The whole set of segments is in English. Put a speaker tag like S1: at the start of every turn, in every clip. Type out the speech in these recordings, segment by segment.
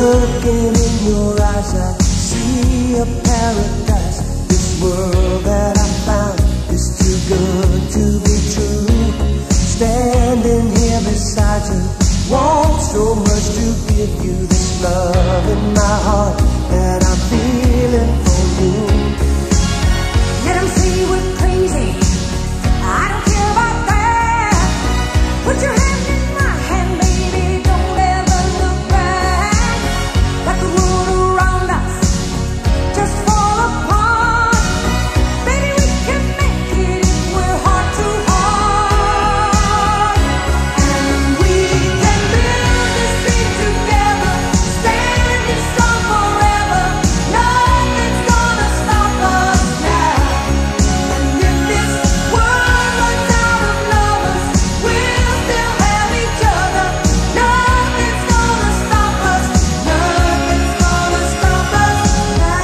S1: Looking in your eyes, I see a paradise. This world that I found is too good to be true. Standing here beside you, want so much to give you. This love in my heart that I'm feeling for you.
S2: Let them say we're crazy, I don't care about that. Put your hand in my hand, baby, don't ever look back. Let the world around us just fall apart. Baby, we can make it if we're heart to heart. And we can build this dream together, standing strong forever. Nothing's gonna stop us now. And if this world runs out of lovers, we'll still have each other. Nothing's gonna stop us. Nothing's gonna stop us now.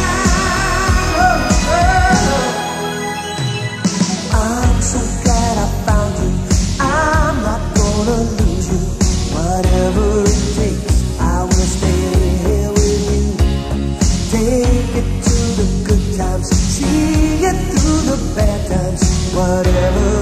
S1: I'm so glad I found you. I'm not gonna lose you. Whatever it takes, I will stay here with you. Take it to the good times, see it through the bad times. Whatever